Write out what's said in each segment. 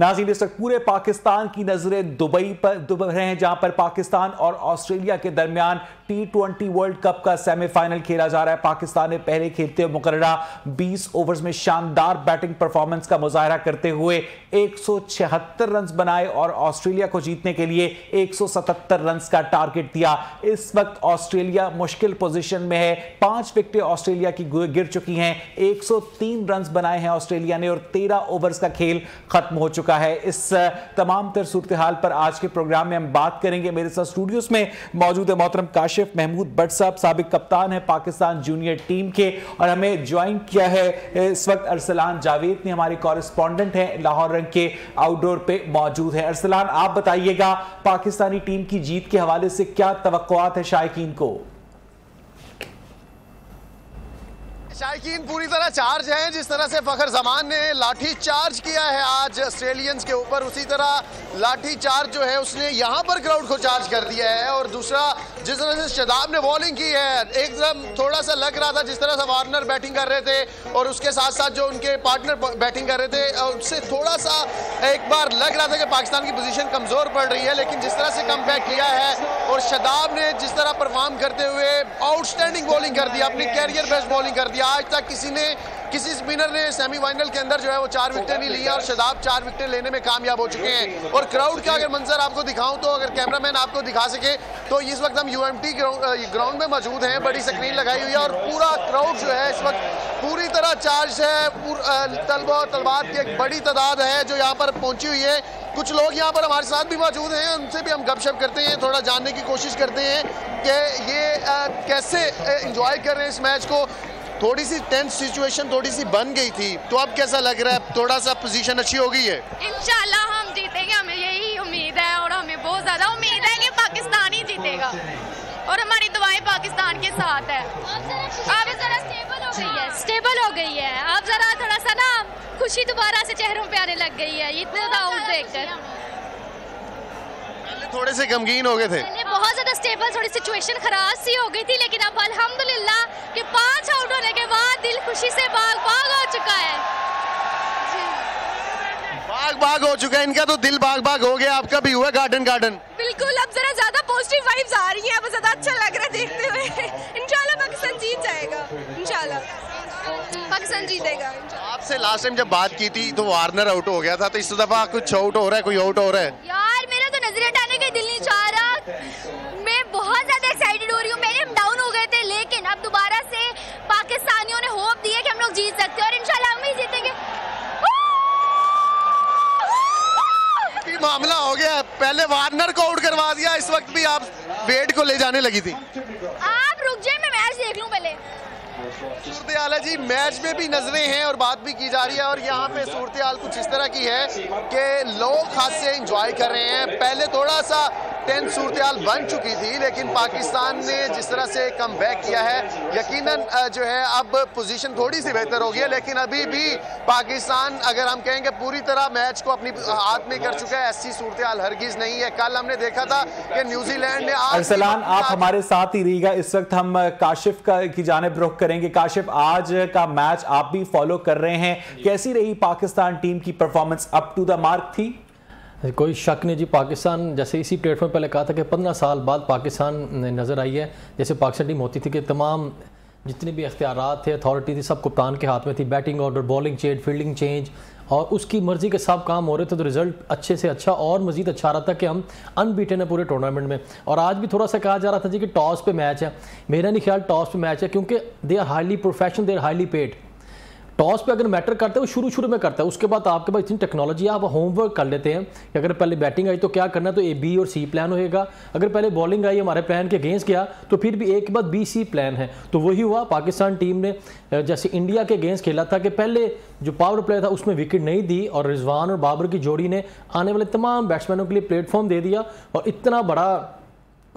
नाज़रीन, इस वक्त पूरे पाकिस्तान की नजरें दुबई हैं, जहां पर पाकिस्तान और ऑस्ट्रेलिया के दरमियान T20 वर्ल्ड कप का सेमीफाइनल खेला जा रहा है। पाकिस्तान ने पहले खेलते हुए मुकर्ररा 20 ओवर्स में शानदार बैटिंग परफॉर्मेंस का मुजाहरा करते हुए 176 रन बनाए और ऑस्ट्रेलिया को जीतने के लिए 177 रन का टारगेट दिया। इस वक्त ऑस्ट्रेलिया मुश्किल पोजीशन में है, 5 विकेटें ऑस्ट्रेलिया की गिर चुकी हैं, 103 रन बनाए हैं ऑस्ट्रेलिया ने और 13 ओवर्स का खेल खत्म हो चुका है। इस तमाम तर सूरत हाल पर आज के प्रोग्राम में हम बात करेंगे। मेरे साथ स्टूडियोज में मौजूद है मोहतरम काशिफ महमूद भट्ट साहब, साबिक कप्तान है पाकिस्तान जूनियर टीम के, और हमें ज्वाइन किया है इस वक्त अरसलान जावेद ने, हमारे कॉरेस्पॉन्डेंट हैं, लाहौर रंग के आउटडोर पे मौजूद है। अरसलान, आप बताइएगा पाकिस्तानी टीम की जीत के हवाले से क्या तवक्कुआत है शायकीन को? शायकीन पूरी तरह चार्ज हैं। जिस तरह से फखर जमान ने लाठी चार्ज किया है आज ऑस्ट्रेलियंस के ऊपर, उसी तरह लाठी चार्ज जो है उसने यहाँ पर क्राउड को चार्ज कर दिया है। और दूसरा, जिस तरह से शदाब ने बॉलिंग की है, एकदम थोड़ा सा लग रहा था जिस तरह से वार्नर बैटिंग कर रहे थे और उसके साथ साथ जो उनके पार्टनर बैटिंग कर रहे थे, उससे थोड़ा सा एक बार लग रहा था कि पाकिस्तान की पोजीशन कमजोर पड़ रही है। लेकिन जिस तरह से कम बैक किया है और शदाब ने जिस तरह परफॉर्म करते हुए आउटस्टैंडिंग बॉलिंग कर दिया, अपनी कैरियर बेस्ट बॉलिंग कर दिया। आज तक किसी स्पिनर ने सेमीफाइनल के अंदर जो है वो 4 विकेटें नहीं ली और शदाब 4 विकेटें लेने में कामयाब हो चुके हैं। और क्राउड का अगर मंजर आपको दिखाऊं, तो अगर कैमरामैन आपको दिखा सके, तो इस वक्त हम UMT ग्राउंड में मौजूद हैं, बड़ी स्क्रीन लगाई हुई है और पूरा क्राउड जो है इस वक्त पूरी तरह चार्ज है। तलबा और तलबात की एक बड़ी तादाद है जो यहाँ पर पहुंची हुई है। कुछ लोग यहाँ पर हमारे साथ भी मौजूद हैं, उनसे भी हम गपशप करते हैं, थोड़ा जानने की कोशिश करते हैं कि ये कैसे एंजॉय कर रहे हैं इस मैच को। थोड़ी सी टेंस सिचुएशन थोड़ी सी बन गई थी, तो अब कैसा लग रहा है? थोड़ा सा पोजीशन अच्छी हो गई है। इंशाल्लाह हम जीतेंगे, हमें यही उम्मीद है और हमें बहुत ज़्यादा उम्मीद है कि पाकिस्तान ही जीतेगा और हमारी दुआएं पाकिस्तान के साथ है। अब जरा स्टेबल हो गई है, अब जरा थोड़ा सा ना खुशी दोबारा से चेहरों पे आने लग गई है इतने आउट देखकर। थोड़े से गमगीन हो गए थे, बहुत ज्यादा स्टेबल, थोड़ी सिचुएशन खराब सी हो गई थी, लेकिन अब अल्हम्दुलिल्लाह कि 5 आउट होने के बाद दिल खुशी से बाग बाग हो चुका है। बाग बाग हो चुका है इनका, तो दिल बाग बाग हो गया। आपका भी हुआ गार्डन गार्डन? बिल्कुल, अब जरा ज्यादा पॉजिटिव वाइब्स आ रही हैं, अब ज्यादा अच्छा लग रहा है देखते हुए। इंशाल्लाह पाकिस्तान जीत जाएगा, इंशाल्लाह पाकिस्तान जीतेगा। आपसे लास्ट टाइम जब बात की थी तो वार्नर आउट हो गया था, तो इस दफा कुछ आउट हो रहा है, कोई आउट हो रहा है? यार मेरा तो नजर हटाने का दिल नहीं चाह रहा, मैं बहुत ज्यादा एक्साइटेड हो रही हूँ। मेरे डाउन हो गए थे, लेकिन अब दोबारा से पाकिस्तानियों ने होप दिया कि हम लोग जीत सकते हैं और इंशाल्लाह हम ही जीतेंगे। मामला हो गया, पहले वार्नर को आउट करवा दिया, इस वक्त भी आप वेट को ले जाने लगी थी। आप रुक जाए, मैं मैच देख लूं पहले। सूरत हाल है जी, मैच में भी नजरें हैं और बात भी की जा रही है। और यहाँ पे सूरत हाल कुछ इस तरह की है कि लोग खास से एंजॉय कर रहे हैं। पहले थोड़ा सा टेंस सूरत हाल बन चुकी थी, लेकिन पाकिस्तान ने जिस तरह से कम बैक किया है, यकीनन जो है अब पोजीशन थोड़ी सी बेहतर हो गई है। लेकिन अभी भी पाकिस्तान, अगर हम कहेंगे, पूरी तरह मैच को अपनी हाथ में कर चुका है। ऐसी सूरत हाल हरगिज नहीं है। कल हमने देखा था कि न्यूजीलैंड ने अरसलान, आप हमारे साथ ही रहिएगा। इस वक्त हम काशिफ की जानिब रुख करेंगे। काशिफ, आज का मैच आप भी फॉलो कर रहे हैं, कैसी रही पाकिस्तान टीम की performance? Up to the mark थी? कोई शक नहीं जी, पाकिस्तान जैसे इसी प्लेटफॉर्म पहले कहा था कि 15 साल बाद पाकिस्तान नज़र आई है। जैसे पाकिस्तान टीम होती थी कि तमाम जितने भी इख्तियारात थे, अथॉरिटी थी, सब कप्तान के हाथ में थी। Batting order, bowling change, fielding change, और उसकी मर्जी के सब काम हो रहे थे, तो रिजल्ट अच्छे से अच्छा और मज़ीद अच्छा रहा था कि हम अनबीटन है पूरे टूर्नामेंट में। और आज भी थोड़ा सा कहा जा रहा था जी कि टॉस पे मैच है। मेरा नहीं ख्याल टॉस पे मैच है, क्योंकि they are highly professional, they are highly paid. Toss पे अगर मैटर करता है वो शुरू में करता है, उसके बाद आपके पास इतनी टेक्नोलॉजी है, आप होमवर्क कर लेते हैं कि अगर पहले बैटिंग आई तो क्या करना है, तो A, B और C प्लान होएगा। अगर पहले बॉलिंग आई हमारे प्लान के अगेंस्ट गया तो फिर भी A के बाद B, C प्लान है। तो वही हुआ, पाकिस्तान टीम ने जैसे इंडिया के अगेंस्ट खेला था कि पहले जो पावर प्ले था उसमें विकेट नहीं दी और रिजवान और बाबर की जोड़ी ने आने वाले तमाम बैट्समैनों के लिए प्लेटफॉर्म दे दिया और इतना बड़ा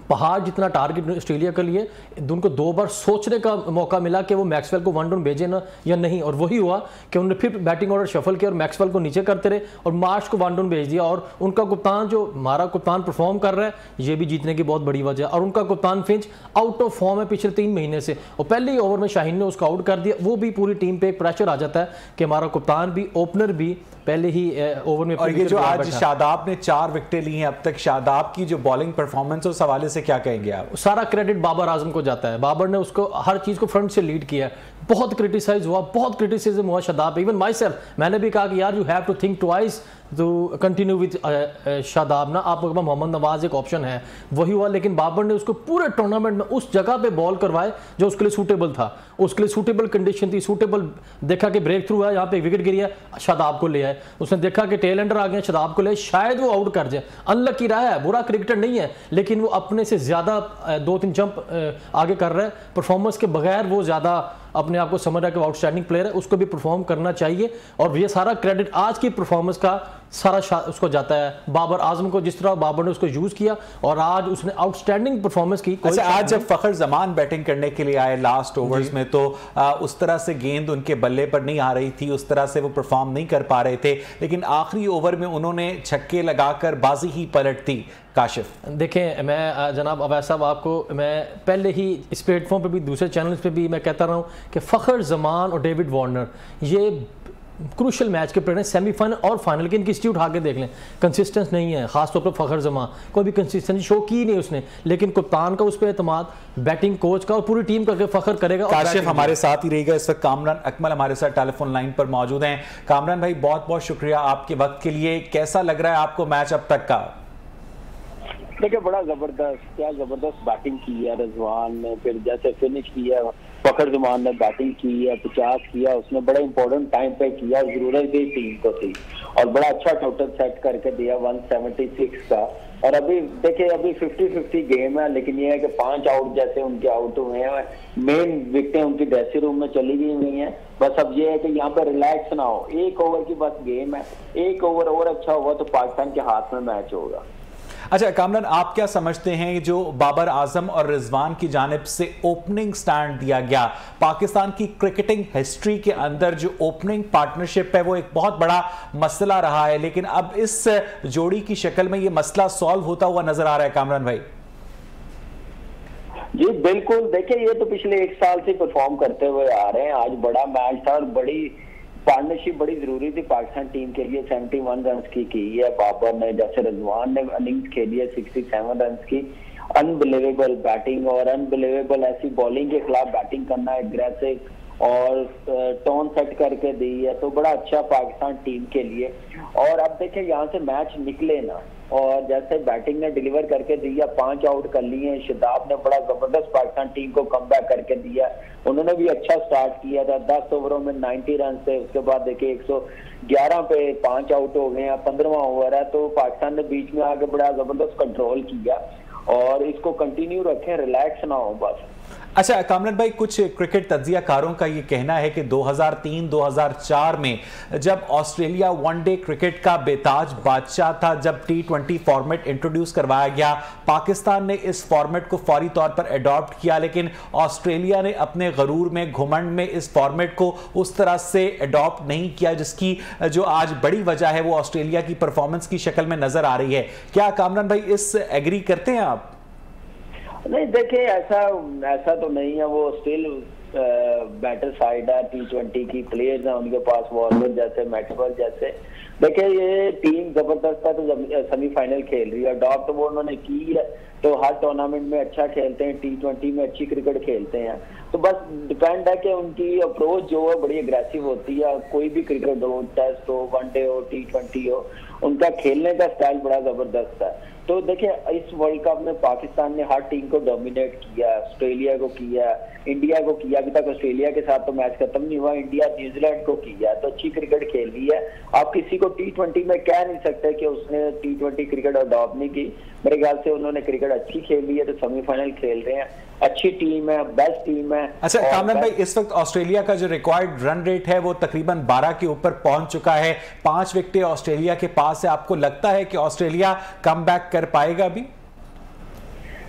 पहाड़ जितना टारगेट ऑस्ट्रेलिया के लिए, उनको 2 बार सोचने का मौका मिला कि वो मैक्सवेल को 1 डाउन भेजे ना या नहीं, और वही हुआ कि उन्होंने फिर बैटिंग ऑर्डर शफल किया और मैक्सवेल को नीचे करते रहे और मार्श को 1 डाउन भेज दिया। और उनका कप्तान, जो हमारा कप्तान परफॉर्म कर रहा है, ये भी जीतने की बहुत बड़ी वजह है। और उनका कप्तान फिंच आउट ऑफ फॉर्म है पिछले 3 महीने से, और पहले ही ओवर में शाहीन ने उसको आउट कर दिया। वो भी पूरी टीम पे एक प्रेशर आ जाता है कि हमारा कप्तान भी, ओपनर भी पहले ही ओवर में। और ये जो आज शादाब ने 4 विकेटें ली हैं अब तक, शादाब की जो बॉलिंग परफॉर्मेंस उस हवाले से क्या कहेंगे आप? सारा क्रेडिट बाबर आजम को जाता है। बाबर ने उसको हर चीज को फ्रंट से लीड किया। बहुत क्रिटिसाइज हुआ, बहुत क्रिटिसिज्म हुआ शादाब, इवन माई सेल्फ, मैंने भी कहा कि यार you have to think twice to continue with Shadab ना, आप मोहम्मद नवाज एक ऑप्शन है, वही हुआ। लेकिन बाबर ने उसको पूरे टूर्नामेंट में उस जगह पे बॉल करवाए जो उसके लिए सूटेबल था, उसके लिए सूटेबल कंडीशन थी, सूटेबल देखा कि ब्रेक थ्रू है, यहाँ पे विकेट गिरी है, शादाब को ले आए। उसने देखा कि टेल एंडर आ गए, शादाब को ले, शायद वो आउट कर जाए। अनलकी रहा है, बुरा क्रिकेटर नहीं है, लेकिन वो अपने से ज्यादा 2-3 जंप आगे कर रहा है। परफॉर्मेंस के बगैर वो ज्यादा अपने आप को समझ रहा है कि आउटस्टैंडिंग प्लेयर है, उसको भी परफॉर्म करना चाहिए। और ये सारा क्रेडिट आज की परफॉर्मेंस का सारा उसको जाता है बाबर आजम को, जिस तरह बाबर ने उसको यूज किया और आज उसने आउटस्टैंडिंग परफॉर्मेंस की। अच्छा, आज जब फखर जमान बैटिंग करने के लिए आए लास्ट ओवर्स में, तो उस तरह से गेंद उनके बल्ले पर नहीं आ रही थी, उस तरह से वो परफॉर्म नहीं कर पा रहे थे, लेकिन आखिरी ओवर में उन्होंने छक्के लगाकर बाजी ही पलट दी। काशिफ, देखें, मैं जनाब अवैस साहब, आपको मैं पहले ही इस प्लेटफॉर्म पे भी, दूसरे चैनल्स पे भी मैं कहता रहा हूँ कि फ़खर जमान और डेविड वार्नर ये क्रूशल मैच के प्लेयर हैं, सेमीफाइनल और फाइनल के। इनकी हिस्ट्री उठा के देख लें, कंसिस्टेंस नहीं है, खासतौर पर फ़खर जमान कोई भी कंसिस्टेंसी शो की नहीं उसने, लेकिन कप्तान का उस पर एतमाद, बैटिंग कोच का और पूरी टीम का फ़खर करेगा। काशिफ हमारे साथ ही रहेगा इस वक्त। कामरान अकमल हमारे साथ टेलीफोन लाइन पर मौजूद हैं। कामरान भाई, बहुत बहुत शुक्रिया आपके वक्त के लिए। कैसा लग रहा है आपको मैच अब तक का? देखिए, बड़ा जबरदस्त, क्या जबरदस्त बैटिंग की है रिजवान ने, फिर जैसे फिनिश किया फखर जमान ने, बैटिंग की है, 50 किया उसने, बड़ा इंपॉर्टेंट टाइम पे किया, जरूरत भी टीम को थी, और बड़ा अच्छा टोटल सेट करके दिया 176 का। और अभी देखिए, अभी 50-50 गेम है, लेकिन ये है कि 5 आउट जैसे उनके आउट हुए हैं, मेन विकेटें उनकी ड्रेसिंग रूम में चली गई हुई हैं। बस अब ये है कि यहाँ पे रिलैक्स ना हो, 1 ओवर की बस गेम है, 1 ओवर और अच्छा हुआ तो पाकिस्तान के हाथ में मैच होगा। अच्छा कामरान, आप क्या समझते हैं जो बाबर आजम और रिजवान की जानिब से ओपनिंग स्टैंड दिया गया, पाकिस्तान की क्रिकेटिंग हिस्ट्री के अंदर जो ओपनिंग पार्टनरशिप है वो एक बहुत बड़ा मसला रहा है, लेकिन अब इस जोड़ी की शक्ल में ये मसला सॉल्व होता हुआ नजर आ रहा है? कामरान भाई जी बिल्कुल, देखिए ये तो पिछले 1 साल से परफॉर्म करते हुए आ रहे हैं। आज बड़ा मैच था और बड़ी पार्टनरशिप बड़ी जरूरी थी पाकिस्तान टीम के लिए। 71 रन की है बाबर ने, जैसे रिजवान ने इनिंग्स खेली है 67 रन की। अनबिलीवेबल बैटिंग और अनबिलीवेबल ऐसी बॉलिंग के खिलाफ बैटिंग करना, एग्रेसिव और टोन सेट करके दी है, तो बड़ा अच्छा पाकिस्तान टीम के लिए। और अब देखिए यहाँ से मैच निकले ना, और जैसे बैटिंग ने डिलीवर करके दिया, 5 आउट कर लिए, शादाब ने बड़ा जबरदस्त पाकिस्तान टीम को कमबैक करके दिया। उन्होंने भी अच्छा स्टार्ट किया था, 10 ओवरों में 90 रन से, उसके बाद देखिए 111 पे 5 आउट हो गए हैं, 15वां ओवर है, तो पाकिस्तान ने बीच में आके बड़ा जबरदस्त कंट्रोल किया। और इसको कंटिन्यू रखें, रिलैक्स ना हो बस। अच्छा कामरान भाई, कुछ क्रिकेट तज्जियाकारों का ये कहना है कि 2003-2004 में जब ऑस्ट्रेलिया वनडे क्रिकेट का बेताज बादशाह था, जब T20 फॉर्मेट इंट्रोड्यूस करवाया गया, पाकिस्तान ने इस फॉर्मेट को फौरी तौर पर अडॉप्ट किया, लेकिन ऑस्ट्रेलिया ने अपने गरूर में, घुमंड में इस फॉर्मेट को उस तरह से अडॉप्ट नहीं किया, जिसकी जो आज बड़ी वजह है वो ऑस्ट्रेलिया की परफॉर्मेंस की शक्ल में नजर आ रही है। क्या कामरान भाई इस एग्री करते हैं आप? नहीं, देखिए ऐसा तो नहीं है, वो स्टिल बेटर साइड है, T20 की प्लेयर्स हैं उनके पास, वार्नर जैसे, मैक्सवेल जैसे। देखिए ये टीम जबरदस्त है, तो सेमीफाइनल खेल रही है, अडॉप्ट वो उन्होंने की है, तो हर टूर्नामेंट में अच्छा खेलते हैं, T20 में अच्छी क्रिकेट खेलते हैं। तो बस डिपेंड है कि उनकी अप्रोच जो है बड़ी अग्रेसिव होती है। कोई भी क्रिकेट हो, टेस्ट हो, वनडे हो, T20 हो, उनका खेलने का स्टाइल बड़ा जबरदस्त है। तो देखिए इस वर्ल्ड कप में पाकिस्तान ने हर टीम को डोमिनेट किया, ऑस्ट्रेलिया को किया, इंडिया को किया, अभी तक ऑस्ट्रेलिया के साथ तो मैच खत्म नहीं हुआ, इंडिया न्यूजीलैंड को किया, तो अच्छी क्रिकेट खेली है। आप किसी को T20 में कह नहीं सकते कि उसने T20 क्रिकेट अडॉप्ट नहीं की। मेरे ख्याल से उन्होंने क्रिकेट अच्छी खेली है, तो सेमीफाइनल खेल रहे हैं, अच्छी टीम है, बेस्ट टीम है। अच्छा कामरान भाई, इस वक्त ऑस्ट्रेलिया का जो रिक्वायर्ड रन रेट है वो तकरीबन 12 के ऊपर पहुंच चुका है, 5 विकेटें ऑस्ट्रेलिया के पास है। आपको लगता है कि ऑस्ट्रेलिया कमबैक कर पाएगा भी?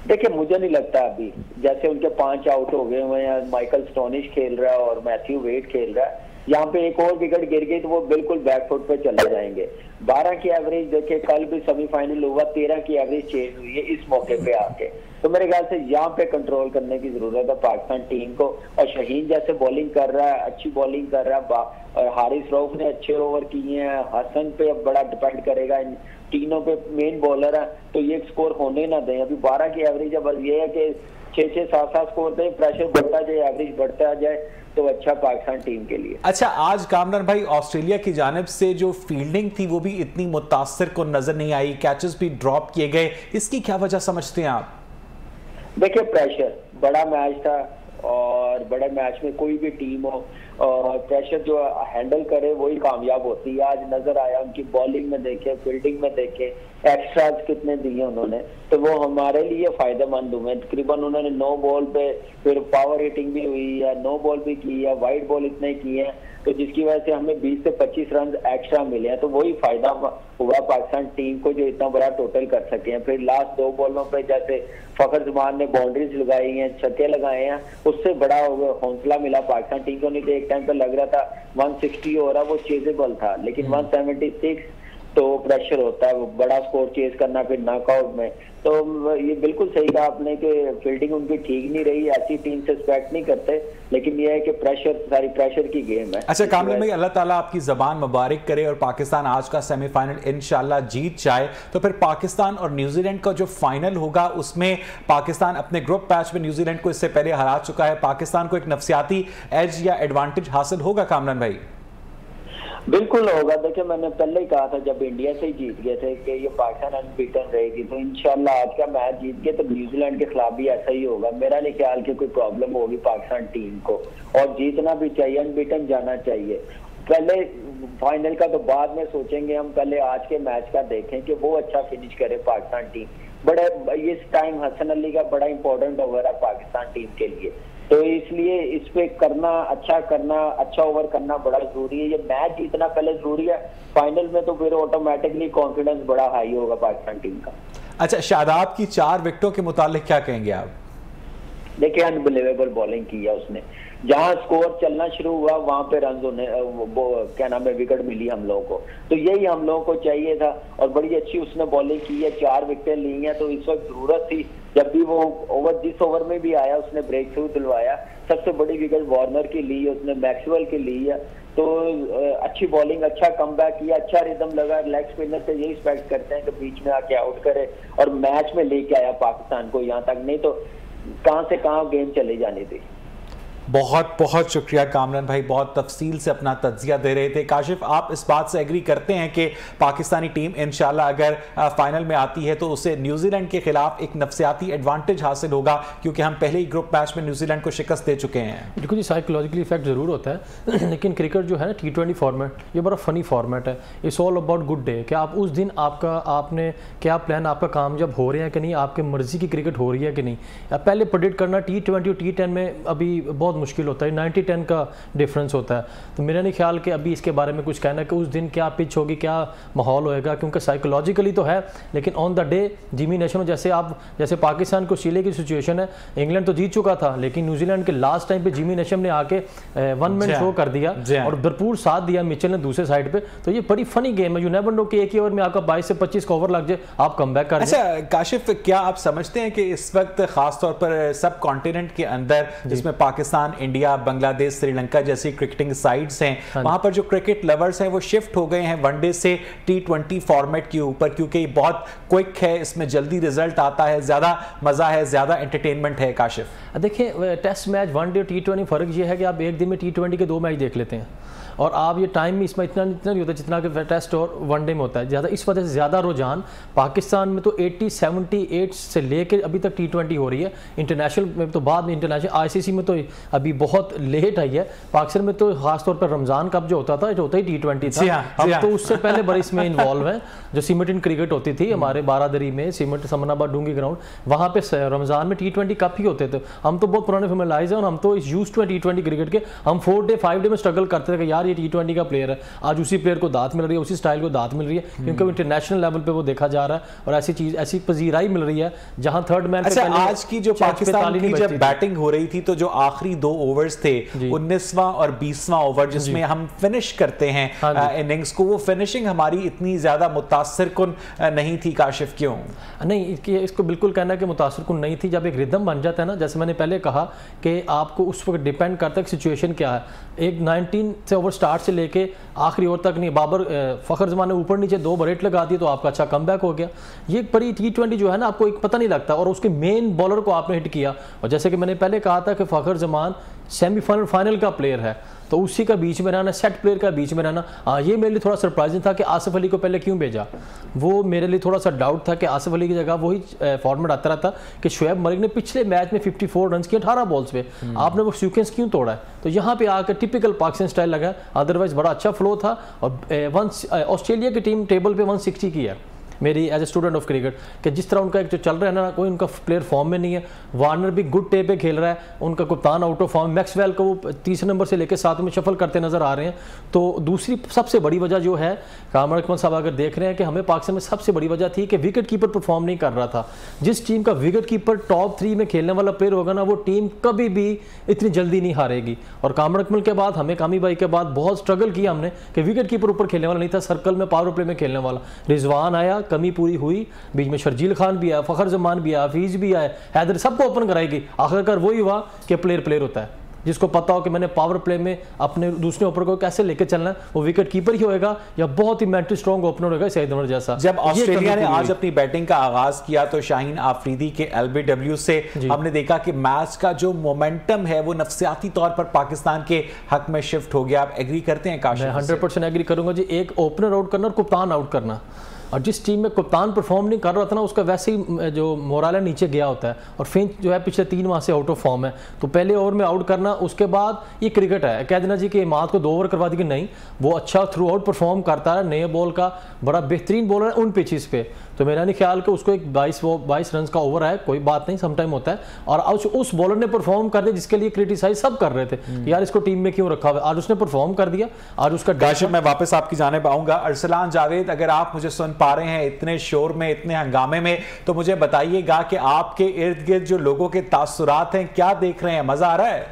देखिए मुझे नहीं लगता अभी, जैसे उनके 5 आउट हो गए हुए हैं, माइकल स्टोनिश खेल रहा है और मैथ्यू वेड खेल रहा है, यहाँ पे एक और विकेट गिर गई तो वो बिल्कुल बैकफुट पे चले जाएंगे। 12 की एवरेज देखिए, कल भी सेमीफाइनल हुआ, 13 की एवरेज चेंज हुई है इस मौके पे आके। तो मेरे ख्याल से यहाँ पे कंट्रोल करने की जरूरत है पाकिस्तान टीम को। और शहीन जैसे बॉलिंग कर रहा है, अच्छी बॉलिंग कर रहा है, और हारिस रऊफ ने अच्छे ओवर किए हैं, हसन पे अब बड़ा डिपेंड करेगा, इन तीनों पे मेन बॉलर है, तो ये स्कोर होने ना दें। अभी 12 की एवरेज है, बस ये है कि 6-6, 7-7 स्कोर दें, प्रेशर बढ़ता जाए, एवरेज बढ़ता जाए तो अच्छा पाकिस्तान टीम के लिए। अच्छा, आज कामरान भाई ऑस्ट्रेलिया की जानिब से जो फील्डिंग थी वो भी इतनी मुतासिर को नजर नहीं आई, कैचेस भी ड्रॉप किए गए, इसकी क्या वजह समझते हैं आप? देखिए प्रेशर, बड़ा मैच था और बड़े मैच में कोई भी टीम हो और प्रेशर जो हैंडल करे वही कामयाब होती है। आज नजर आया उनकी बॉलिंग में देखे, फील्डिंग में देखे, एक्स्ट्राज कितने दिए उन्होंने, तो वो हमारे लिए फायदेमंद हुए। तकरीबन उन्होंने 9 बॉल पे फिर पावर हिटिंग भी हुई है, 9 बॉल भी की है, वाइड बॉल इतने किए हैं, तो जिसकी वजह से हमें 20 से 25 रन एक्स्ट्रा मिले हैं, तो वही फायदा हुआ पाकिस्तान टीम को जो इतना बड़ा टोटल कर सके हैं। फिर लास्ट 2 बॉलों पे जैसे फखर जमान ने बाउंड्रीज लगाई हैं, छक्के लगाए हैं, उससे बड़ा हौसला मिला पाकिस्तान टीम को। नहीं तो एक टाइम पे लग रहा था 160 हो रहा, वो चेजेबल था, लेकिन 176 तो प्रेशर होता है, वो बड़ा स्कोर चेज करना फिर नॉकआउट में। तो ये बिल्कुल सही कहा आपने कि फील्डिंग उनकी ठीक नहीं रही, ऐसी टीम से एक्सपेक्ट नहीं करते, लेकिन ये है कि प्रेशर, सारी प्रेशर की गेम है। अच्छा कामरान भाई, अल्लाह ताला आपकी जबान मुबारक करे और पाकिस्तान आज का सेमीफाइनल इंशाल्लाह जीत जाए, तो फिर पाकिस्तान और न्यूजीलैंड का जो फाइनल होगा उसमें पाकिस्तान अपने ग्रुप मैच में न्यूजीलैंड को इससे पहले हरा चुका है, पाकिस्तान को एक नफसियाती एज या एडवांटेज हासिल होगा कामरान भाई? बिल्कुल होगा। देखिए मैंने पहले ही कहा था जब इंडिया से ही जीत गए थे कि ये पाकिस्तान अनबीटन रहेगी, तो इंशाल्लाह आज का मैच जीत गए तो न्यूजीलैंड के खिलाफ भी ऐसा ही होगा। मेरा नहीं ख्याल कि कोई प्रॉब्लम होगी पाकिस्तान टीम को, और जीतना भी चाहिए, अनबीटन जाना चाहिए। पहले फाइनल का तो बाद में सोचेंगे हम, पहले आज के मैच का देखें कि वो अच्छा फिनिश करे पाकिस्तान टीम। बड़े इस टाइम हसन अली का बड़ा इंपॉर्टेंट ओवर है पाकिस्तान टीम के लिए, तो इसलिए इस पे अच्छा ओवर करना बड़ा जरूरी है। ये मैच इतना पहले जरूरी है, फाइनल में तो फिर ऑटोमेटिकली कॉन्फिडेंस बड़ा हाई होगा पाकिस्तान टीम का। अच्छा, शादाब की 4 विकेटों के मुतालिक क्या कहेंगे आप? देखिए अनबिलीवेबल बॉलिंग की है उसने, जहां स्कोर चलना शुरू हुआ वहां पे रन होने, वो क्या नाम है, विकेट मिली हम लोगों को, तो यही हम लोगों को चाहिए था और बड़ी अच्छी उसने बॉलिंग की है, 4 विकेटें ली हैं। तो इस वक्त जरूरत थी, जब भी वो ओवर जिस ओवर में भी आया उसने ब्रेक थ्रू दिलवाया। सबसे बड़ी विकेट वार्नर की ली है उसने, मैक्सवेल की ली है, तो अच्छी बॉलिंग, अच्छा कमबैक किया, अच्छा रिदम लगा। लेग स्पिनर से यही एक्सपेक्ट करते हैं कि बीच में आके आउट करे और मैच में लेके आया पाकिस्तान को यहाँ तक, नहीं तो कहां से कहां गेम चले जाने थी। बहुत बहुत शुक्रिया कामरान भाई, बहुत तफसील से अपना तज्जिया दे रहे थे। काशिफ, आप इस बात से एग्री करते हैं कि पाकिस्तानी टीम इंशाल्लाह अगर फाइनल में आती है तो उसे न्यूजीलैंड के खिलाफ एक नफसियाती एडवांटेज हासिल होगा, क्योंकि हम पहले ही ग्रुप मैच में न्यूजीलैंड को शिकस्त दे चुके हैं? देखो जी, साइकोलॉजिकली इफेक्ट ज़रूर होता है, लेकिन क्रिकेट जो है ना T20 फॉर्मेट, ये बड़ा फ़नी फॉर्मेट है। It's all about good day, कि आप उस दिन आपने क्या प्लान, आपका कामयाब हो रहे हैं कि नहीं, आपके मर्जी की क्रिकेट हो रही है कि नहीं। आप पहले प्रेडिक्ट करना T20 और T10 में अभी बहुत मुश्किल होता है, 90-10 का डिफरेंस होता है। तो मेरा नहीं ख्याल कि अभी इसके बारे में कुछ कहना कि उस दिन क्या पिच होगी, क्या माहौल होएगा, क्योंकि साइकोलॉजिकली तो है, लेकिन on the day Jimmy Neesham, जैसे पाकिस्तान को ऑस्ट्रेलिया की सिचुएशन है, इंग्लैंड तो जीत चुका था, लेकिन न्यूजीलैंड के लास्ट टाइम पे जिमी नेशम ने आके 1 मैन शो कर दिया और भरपूर साथ दिया मिचेल ने दूसरे साइड पे। तो ये बड़ी फनी गेम है, यू नेवर नो कि एक ही ओवर में आपका 22 से 25 का ओवर लग जाए, आप कमबैक कर। अच्छा काशिफ, क्या आप समझते हैं कि इस वक्त खासतौर पर सब कॉन्टिनेंट के अंदर, जिसमें पाकिस्तान, इंडिया, बांग्लादेश, श्रीलंका जैसी क्रिकेटिंग साइड्स हैं, वहां पर जो क्रिकेट लवर्स हैं वो शिफ्ट हो गए हैं वनडे से T20 फॉर्मेट के ऊपर, क्योंकि ये बहुत क्विक है, इसमें जल्दी रिजल्ट आता है, ज्यादा मजा है, ज्यादा एंटरटेनमेंट है? काशिफ देखिए, टेस्ट मैच, वनडे और T20 फर्क ये है कि आप एक दिन में T20 के 2 मैच देख लेते हैं, और आप ये टाइम में इसमें इतना नहीं होता जितना कि टेस्ट और वनडे में होता है ज़्यादा। इस वजह से ज़्यादा रुझान पाकिस्तान में तो 80-78 से लेकर अभी तक T20 हो रही है। इंटरनेशनल में तो बाद में, इंटरनेशनल ICC में तो अभी बहुत लेट आई है। पाकिस्तान में तो खासतौर पर रमज़ान कब जो होता था, जो होता ही T20 था। हम तो उससे पहले बड़े इसमें इन्वॉल्व हैं। जो सीमेंटेड क्रिकेट होती थी हमारे बारादरी में, सीमेंट समनाबाद डूंगी ग्राउंड, वहाँ पे रमज़ान में T20 कप ही होते थे। हम तो बहुत पुराने फेमलाइज हैं और हम तो इस यूज टू T20 क्रिकेट के। हम 4 डे 5 डे में स्ट्रगल करते थे कि यार ये T20 का प्लेयर है, आज उसी प्लेयर को दात मिल रही है, उसी स्टाइल को दात मिल रही है, क्योंकि वो इंटरनेशनल लेवल पे वो देखा जा रहा है और ऐसी चीज, ऐसी पजीराई मिल रही है जहां थर्ड मैन। अच्छा, आज की जो पाकिस्तान की जब बैटिंग हो रही थी तो जो आखिरी 2 ओवर्स थे, 19वां और 20वां ओवर जिसमें हम फिनिश करते हैं इनिंग्स को, वो फिनिशिंग हमारी इतनी ज्यादा मुतासिर कुन नहीं थी काशिफ? क्यों नहीं, इसको बिल्कुल कहना कि मुतासिर कुन नहीं थी। जब एक रिदम बन जाता है ना, जैसे मैंने पहले कहा कि आपको उस वक्त डिपेंड करता है कि सिचुएशन क्या है। एक 19 से ओवर स्टार्ट से लेके आखिरी ओवर तक नहीं, बाबर फखर जमान ने ऊपर नीचे 2 रेट लगा दी तो आपका अच्छा कमबैक हो गया। ये बड़ी T20 जो है ना, आपको एक पता नहीं लगता, और उसके मेन बॉलर को आपने हिट किया। और जैसे कि मैंने पहले कहा था कि फखर जमान सेमीफाइनल फाइनल का प्लेयर है, तो उसी का बीच में रहना, सेट प्लेयर का बीच में रहना, ये मेरे लिए थोड़ा सरप्राइजिंग था कि आसिफ अली को पहले क्यों भेजा। वो मेरे लिए थोड़ा सा डाउट था कि आसिफ अली की जगह वही फॉर्मेट आता रहा था कि शुएब मलिक ने पिछले मैच में 54 रन किए 18 बॉल्स पे, आपने वो सीक्वेंस क्यों तोड़ा है? तो यहाँ पे आकर टिपिकल पाकिस्तान स्टाइल लगा, अदरवाइज बड़ा अच्छा फ्लो था। और ऑस्ट्रेलिया की टीम टेबल पे 160 की है मेरी as a student of cricket, कि जिस तरह उनका एक जो चल रहा है ना, कोई उनका प्लेयर फॉर्म में नहीं है। वार्नर भी गुड टे पे खेल रहा है, उनका कप्तान आउट ऑफ फॉर्म, मैक्सवेल को वो 3 नंबर से लेकर 7 में शफल करते नजर आ रहे हैं। तो दूसरी सबसे बड़ी वजह जो है, कामर अकमल साहब अगर देख रहे हैं कि हमें पाकिस्तान में सबसे बड़ी वजह थी कि विकेट कीपर परफॉर्म नहीं कर रहा था। जिस टीम का विकेट कीपर टॉप 3 में खेलने वाला प्लेयर होगा ना, वो टीम कभी भी इतनी जल्दी नहीं हारेगी। और कामर अकमल के बाद हमें, कामी भाई के बाद बहुत स्ट्रगल किया हमने कि विकेट कीपर ऊपर खेलने वाला नहीं था, सर्कल में पावर प्ले में खेलने वाला। रिजवान आया, कमी पूरी हुई, बीच में शर्जील खान भी आया, फखर जमान भी आया, हफीज भी आया, हैदर, सबको ओपन कराएगी। आखिरकार वही हुआ कि प्लेयर होता है जिसको पता हो कि मैंने पावर प्ले में अपने दूसरे ओपनर को कैसे लेकर चलना है, वो विकेट कीपर ही होएगा या बहुत ही मेंटली स्ट्रॉन्ग ओपनर होगा सईद अनवर जैसा। जब ऑस्ट्रेलिया ने आज अपनी बैटिंग का आगाज किया तो शाहीन आफरीदी के LBW से हमने देखा कि मैच का जो मोमेंटम है वो नफसियाती तौर पर पाकिस्तान के हक में शिफ्ट हो गया। आप एग्री करते हैं काशिफ? 100% एग्री करूंगा जी। एक ओपनर आउट करना और कप्तान आउट करना, और जिस टीम में कप्तान परफॉर्म नहीं कर रहा था ना, उसका वैसे ही जो मोरल है नीचे गया होता है। और फिंच जो है पिछले 3 माह से आउट ऑफ फॉर्म है, तो पहले ओवर में आउट करना, उसके बाद ये क्रिकेट है। कह देना जी कि इमाद को 2 ओवर करवा दी कि नहीं, वो अच्छा थ्रू आउट परफॉर्म करता है, नए बॉल का बड़ा बेहतरीन बॉलर है उन पिचेस पे। तो मेरा नहीं ख्याल कि उसको एक 22 रन का ओवर है, कोई बात नहीं, समटाइम होता है। और आज उस बॉलर ने परफॉर्म कर दिया जिसके लिए क्रिटिसाइज सब कर रहे थे, यार इसको टीम में क्यों रखा हुआ। आज उसने परफॉर्म कर दिया। आज उसका काशिफ, मैं वापस आपकी जानिब आऊंगा। अरसलान जावेद, अगर आप मुझे सुन पा रहे हैं इतने शोर में, इतने हंगामे में, तो मुझे बताइएगा कि आपके इर्द गिर्द जो लोगों के तासुरात हैं, क्या देख रहे हैं? मजा आ रहा है?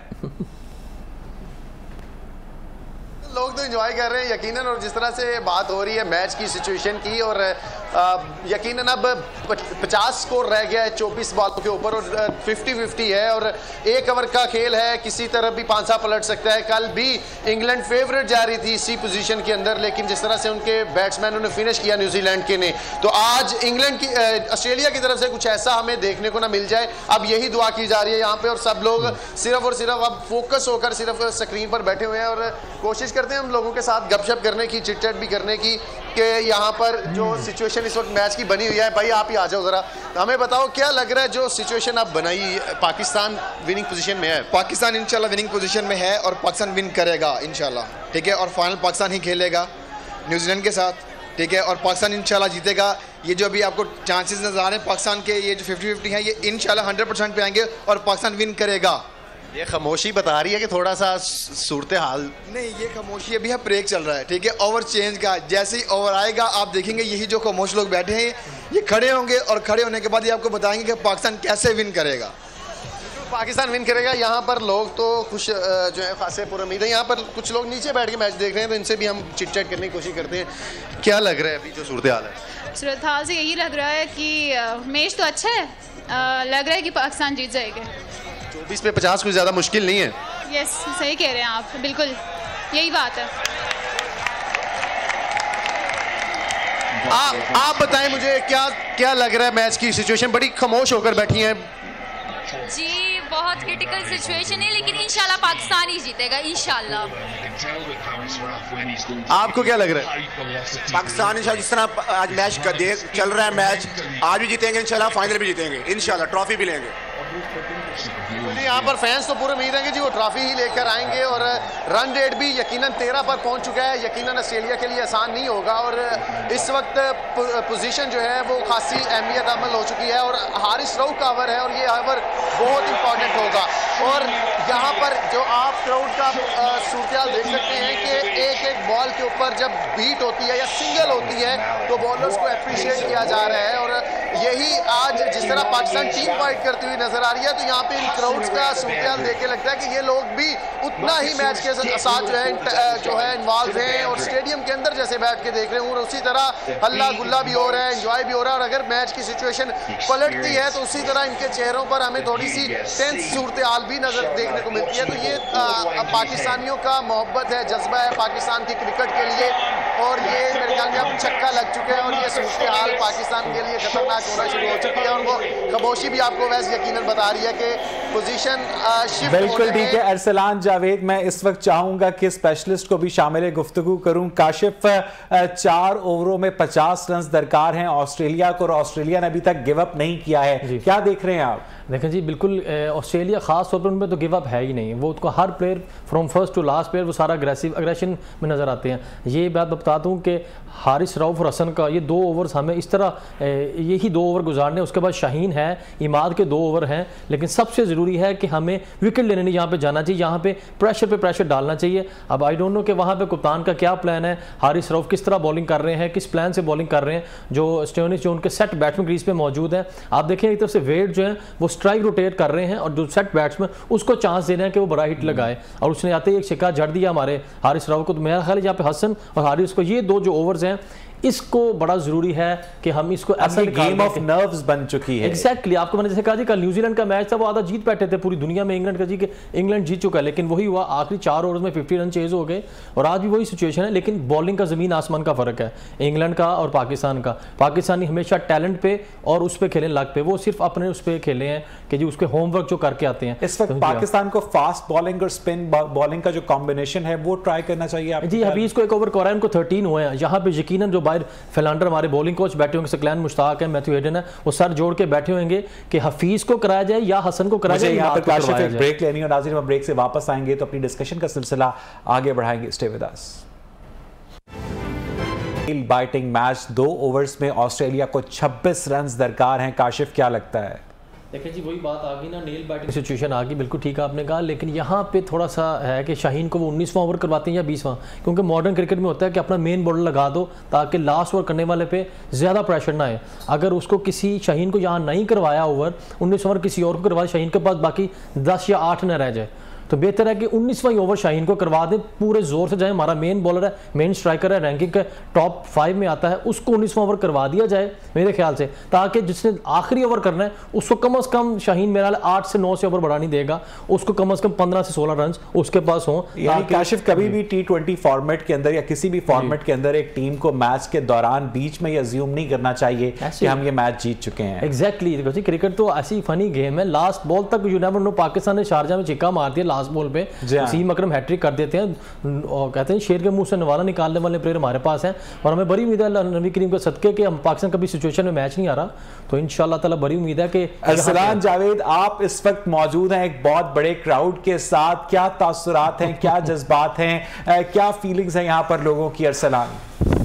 लोग तो एंजॉय कर रहे हैं यकीनन, और जिस तरह से बात हो रही है मैच की सिचुएशन की, और यकीनन अब 50 स्कोर रह गया है 24 बॉल के ऊपर, और 50-50 है, और 1 ओवर का खेल है, किसी तरह भी पांसा पलट सकता है। कल भी इंग्लैंड फेवरेट जा रही थी इसी पोजीशन के अंदर, लेकिन जिस तरह से उनके बैट्समैनों ने फिनिश किया न्यूजीलैंड के ने, तो आज इंग्लैंड की ऑस्ट्रेलिया की तरफ से कुछ ऐसा हमें देखने को ना मिल जाए। अब यही दुआ की जा रही है यहाँ पे, और सब लोग सिर्फ और सिर्फ अब फोकस होकर सिर्फ स्क्रीन पर बैठे हुए हैं, और कोशिश करते हैं हम लोगों के साथ गपशप करने की, चिट चैट भी करने की, कि यहाँ पर जो सिचुएशन इस वक्त मैच की बनी हुई है। भाई आप ही आ जाओ जरा, हमें बताओ क्या लग रहा है जो सिचुएशन आप बनाई, पाकिस्तान विनिंग पोजीशन में है? पाकिस्तान इंशाल्लाह विनिंग पोजीशन में है, और पाकिस्तान विन करेगा इंशाल्लाह, ठीक है। और फाइनल पाकिस्तान ही खेलेगा न्यूजीलैंड के साथ, ठीक है। और पाकिस्तान इंशाल्लाह जीतेगा। ये जो अभी आपको चांसेस नजर आ रहे हैं पाकिस्तान के, ये जो 50-50 है, ये इंशाल्लाह 100% पे आएंगे और पाकिस्तान विन करेगा। ये खामोशी बता रही है कि थोड़ा सा सूरत हाल नहीं, ये खामोशी अभी है, ब्रेक चल रहा है, ठीक है। ओवर चेंज का जैसे ही ओवर आएगा आप देखेंगे यही जो खामोश लोग बैठे हैं ये खड़े होंगे, और खड़े होने के बाद ये आपको बताएंगे कि पाकिस्तान कैसे विन करेगा। पाकिस्तान विन करेगा। यहाँ पर लोग तो खुश जो है खासे पुरुम्मीद है। यहाँ पर कुछ लोग नीचे बैठ के मैच देख रहे हैं, तो इनसे भी हम चिट चैट करने की कोशिश करते हैं। क्या लग रहा है अभी जो सूरत हाल है? सूरत हाल से यही लग रहा है कि मैच तो अच्छा है, लग रहा है कि पाकिस्तान जीत जाएगा। 24 पे 50 कुछ ज़्यादा मुश्किल नहीं है। यस, सही कह रहे हैं आप, बिल्कुल यही बात है। आप बताएं मुझे क्या लग रहा है मैच की सिचुएशन? बड़ी खामोश होकर बैठी हैं जी। बहुत क्रिटिकल सिचुएशन है, लेकिन इंशाल्लाह पाकिस्तान ही जीतेगा इंशाल्लाह। आपको क्या लग रहा है? पाकिस्तान इंशाल्लाह जिस तरह आज मैच का चल रहा है, मैच आज भी जीतेंगे इंशाल्लाह, फाइनल भी जीतेंगे इंशाल्लाह, ट्रॉफी भी लेंगे। यहाँ पर फैंस तो पूरे उम्मीद है कि जी वो ट्रॉफी ही लेकर आएंगे और रन रेट भी यकीनन 13 पर पहुंच चुका है। यकीनन ऑस्ट्रेलिया के लिए आसान नहीं होगा और इस वक्त पोजीशन जो है वो खासी अहमियत अमल हो चुकी है और हारिस रऊफ का ओवर है और ये ओवर बहुत इंपॉर्टेंट होगा। और यहाँ पर जो आप क्राउड का सूरत देख सकते हैं कि एक एक बॉल के ऊपर जब बीट होती है या सिंगल होती है तो बॉलर्स को अप्रिशिएट किया जा रहा है और यही आज जिस तरह पाकिस्तान टीम फाइट करती हुई नजर आ रही है तो यहाँ पे इन क्राउड्स का सूरत देख के लगता है कि ये लोग भी उतना ही मैच के साथ जो है इन्वॉल्व हैं और स्टेडियम के अंदर जैसे बैठ के देख रहे हैं और उसी तरह हल्ला गुल्ला भी हो रहा है, एंजॉय भी हो रहा है। और अगर मैच की सिचुएशन पलटती है तो उसी तरह इनके चेहरों पर हमें थोड़ी सी टेंस सूरत हाल भी नजर देखने को मिलती है। तो ये पाकिस्तानियों का मोहब्बत है, जज्बा है पाकिस्तान की क्रिकेट के लिए और ये मेरे ख्याल में अब छक्का लग चुका है और ये सूरत हाल पाकिस्तान के लिए खतरनाक होना शुरू हो चुकी है और वो खामोशी भी आपको वैसे यकीनन बता रही है कि पोजीशन शिफ्ट। बिल्कुल ठीक है अरसलान जावेद, मैं इस वक्त चाहूंगा कि स्पेशलिस्ट को भी शामिल गुफ्तगू करूं। काशिफ, 4 ओवरों में 50 रन दरकार हैं ऑस्ट्रेलिया को और ऑस्ट्रेलिया ने अभी तक गिव अप नहीं किया है, क्या देख रहे हैं आप? देखें जी, बिल्कुल ऑस्ट्रेलिया खास तौर पर उनमें तो गिव अप है ही नहीं। वो उसको हर player from first to last player वो सारा अग्रेशन में नज़र आते हैं। ये बात बता दूं कि हारिस रऊफ और हसन का ये 2 ओवर्स हमें इस तरह यही 2 ओवर गुजारने, उसके बाद शाहीन है, इमाद के 2 ओवर हैं, लेकिन सबसे ज़रूरी है कि हमें विकेट लेने यहाँ पे जाना चाहिए, यहाँ पे प्रेशर डालना चाहिए। अब आई डोंट नो कि वहाँ पे कप्तान का क्या प्लान है, हारिस रऊफ किस तरह बॉलिंग कर रहे हैं, किस प्लान से बॉलिंग कर रहे हैं। जो स्टोनिस जो उनके सेट बैट्समैन क्रीज पे मौजूद है, आप देखें एक तरफ से वेट जो है वो स्ट्राइक रोटेट कर रहे हैं और जो सेट बैट्समैन उसको चांस दे रहे हैं कि वो बड़ा हिट लगाए और उसने आते ही एक छिक्का जड़ दिया हमारे हारिस रऊफ को। तो मेरा ख्याल है यहाँ पे हसन और हारिस को ये 2 जो ओवर्स हैं इसको बड़ा जरूरी है कि हम इसको ऐसा गेम ऑफ नर्व्स बन चुकी है। एग्जैक्टली आपको मैंने जैसे कहा जी, कल न्यूजीलैंड का मैच था, वो आधा जीत बैठे थे पूरी दुनिया में इंग्लैंड का जी कि इंग्लैंड जीत चुका है, लेकिन वही हुआ आखिरी 4 ओवर में 50 रन चेज हो गए और आज भी वही सिचुएशन है। लेकिन बॉलिंग का जमीन आसमान का फर्क है इंग्लैंड का और पाकिस्तान का। पाकिस्तानी हमेशा टैलेंट पे और उस पर खेलें, लक पे, वो सिर्फ अपने उस पर खेले हैं कि जी उसके होमवर्क जो करके आते हैं। इस वक्त पाकिस्तान को फास्ट बॉलिंग और स्पिन बॉलिंग का जो कॉम्बिनेशन है वो ट्राई करना चाहिए जी। हफीज को 1 ओवर को उनको 13 हुए हैं, यहाँ पे यकीनन जो बाहर फिलांडर हमारे बॉलिंग कोच बैठे होंगे, सकलैन मुश्ताक है, मैथ्यू हेडन है, वो सर जोड़ के बैठे होंगे कि हफीज को कराया जाए या हसन को कराया जाए। यहाँ पर काशिफ एक ब्रेक लेनी है, नाज़रीन हम ब्रेक से वापस आएंगे तो अपनी डिस्कशन का सिलसिला आगे बढ़ाएंगे। Stay with us. Biting match, 2 overs में ऑस्ट्रेलिया को 26 रन दरकार हैं। काशिफ क्या लगता है? देखिए जी, वही बात आ गई ना, नेल बैटिंग सिचुएशन आ गई, बिल्कुल ठीक आपने कहा। लेकिन यहाँ पे थोड़ा सा है कि शाहीन को वो 19वां ओवर करवाते हैं या 20वां, क्योंकि मॉडर्न क्रिकेट में होता है कि अपना मेन बॉलर लगा दो ताकि लास्ट ओवर करने वाले पे ज़्यादा प्रेशर ना आए। अगर उसको किसी शाहीन को यहाँ नहीं करवाया ओवर, 19 ओवर किसी और को करवाया, शाहीन के पास बाकी 10 या 8 न रह जाए, तो बेहतर है कि 19वां ओवर शाहीन को करवा दें, पूरे जोर से जाए। हमारा मेन बॉलर है, मेन स्ट्राइकर है, रैंकिंग के टॉप 5 में आता है, उसको 19वां ओवर करवा दिया जाए मेरे ख्याल से, ताकि जिसने आखिरी ओवर करना है उसको कम से कम शाहीन मेरा 8 से 9 से ओवर बढ़ानी देगा, उसको कम से कम 15 से 16 रन उसके पास हों। काशिफ, कभी भी T20 फॉर्मेट के अंदर या किसी भी फॉर्मेट के अंदर एक टीम को मैच के दौरान बीच में अज्यूम नहीं करना चाहिए कि हम ये मैच जीत चुके हैं। एग्जैक्टली, क्रिकेट तो ऐसी फनी गेम है, लास्ट बॉल तक यू नेवर नो। पाकिस्तान ने शारजा में छिक्का मार दिया लास्ट बॉल पे, वसीम अकरम हैट्रिक कर देते हैं और कहते हैं शेर के मुंह से नवाला निकालने वाले प्लेयर हमारे पास हैं और हमें बड़ी उम्मीद है नबी करीम के सदके कि हम पाकिस्तान कभी सिचुएशन में मैच नहीं आ रहा, तो इंशाल्लाह ताला बड़ी उम्मीद है कि। अरसलान जावेद, आप इस वक्त मौजूद हैं एक बहुत बड़े क्राउड के साथ, क्या तासुरात हैं, क्या जज्बात हैं, क्या फीलिंग्स हैं यहाँ पर लोगों की? अरसलान,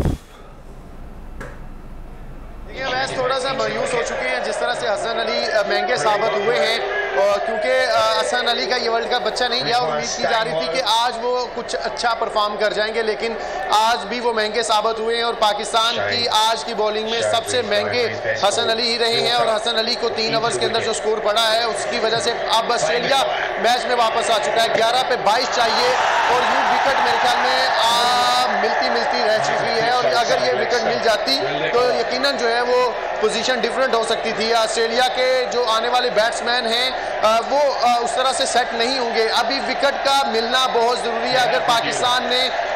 मैच थोड़ा सा मायूस हो चुके हैं जिस तरह से हसन अली महंगे साबित हुए हैं, क्योंकि हसन अली का ये वर्ल्ड कप बच्चा नहीं गया। उम्मीद की जा रही थी कि आज वो कुछ अच्छा परफॉर्म कर जाएंगे, लेकिन आज भी वो महंगे साबित हुए हैं और पाकिस्तान की आज की बॉलिंग में सबसे महंगे हसन अली ही रहे हैं। और हसन अली को 3 ओवर्स के अंदर जो स्कोर पड़ा है उसकी वजह से अब ऑस्ट्रेलिया मैच में वापस आ चुका है। 11 पे 22 चाहिए और यूं विकेट मेरे ख्याल में मिलती रह चुकी है और अगर ये विकेट मिल जाती तो यकीनन जो है वो पोजीशन डिफरेंट हो सकती थी। ऑस्ट्रेलिया के जो आने वाले बैट्समैन हैं वो उस तरह से सेट नहीं होंगे। अभी विकेट का मिलना बहुत ज़रूरी है। अगर पाकिस्तान ने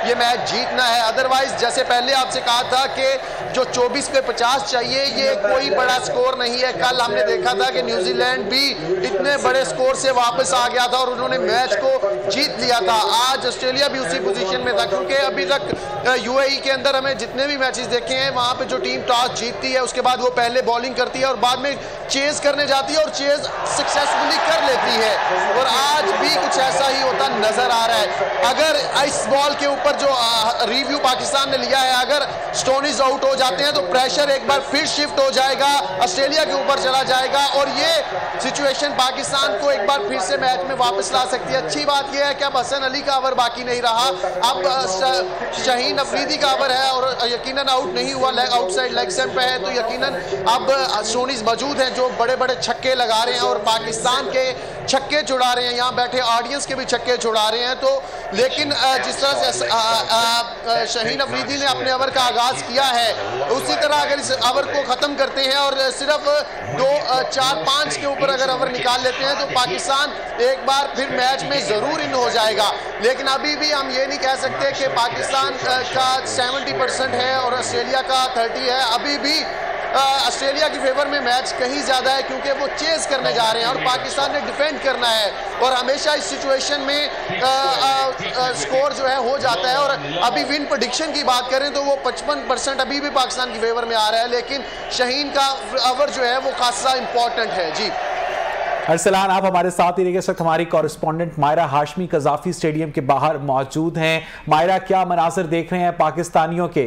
ये मैच जीतना है। अदरवाइज जैसे पहले आपसे कहा था कि जो 24 पे 50 चाहिए, ये कोई बड़ा स्कोर नहीं है। कल हमने देखा था कि न्यूजीलैंड भी इतने बड़े स्कोर से वापस आ गया था और उन्होंने मैच को जीत लिया था। आज ऑस्ट्रेलिया भी उसी पोजीशन में था, क्योंकि अभी तक यूएई के अंदर हमें जितने भी मैचेस देखे हैं, वहां पे जो टीम टॉस जीतती है उसके बाद वो पहले बॉलिंग करती है और बाद में चेज करने जाती है और चेज सक्सेसफुली कर लेती है। और आज भी कुछ ऐसा ही होता नजर आ रहा है। अगर इस बॉल के ऊपर जो रिव्यू पाकिस्तान ने लिया है, अगर स्टोनीज आउट हो जाते हैं तो प्रेशर एक बार फिर शिफ्ट हो जाएगा, ऑस्ट्रेलिया के ऊपर चला जाएगा और ये सिचुएशन पाकिस्तान को एक बार फिर से मैच में वापस ला सकती है। अच्छी बात यह है कि अब हसन अली का ओवर बाकी नहीं रहा, अब शाहीन अफरीदी का ओवर है और यकीनन आउट नहीं हुआ, आउटसाइड लेग स्टंप पे है, तो यकीनन अब स्टोनीज मौजूद हैं जो बड़े बड़े छक्के लगा रहे हैं और पाकिस्तान के छक्के छुड़ा रहे हैं, यहाँ बैठे ऑडियंस के भी छक्के छुड़ा रहे हैं। तो लेकिन जिस तरह से शाहीन अफरीदी ने अपने ओवर का आगाज किया है, उसी तरह अगर इस ओवर को खत्म करते हैं और सिर्फ 2, 4, 5 के ऊपर अगर ओवर निकाल लेते हैं तो पाकिस्तान एक बार फिर मैच में जरूर इन हो जाएगा। लेकिन अभी भी हम ये नहीं कह सकते कि पाकिस्तान का 70% है और ऑस्ट्रेलिया का 30 है। अभी भी ऑस्ट्रेलिया की फेवर में मैच कहीं ज़्यादा है, क्योंकि वो चेज करने जा रहे हैं और पाकिस्तान ने डिफेंड करना है और हमेशा इस सिचुएशन में स्कोर जो है हो जाता है। और अभी विन प्रेडिक्शन की बात करें तो वो 55% अभी भी पाकिस्तान की फेवर में आ रहा है, लेकिन शाहीन का ओवर जो है वो खासा इंपॉर्टेंट है। जी अरसलान, आप हमारे साथ ही रहिए। इस वक्त हमारी correspondent Maira Hashmi Gaddafi stadium के बाहर मौजूद हैं। मायरा, क्या मनाज़िर देख रहे हैं पाकिस्तानियों के?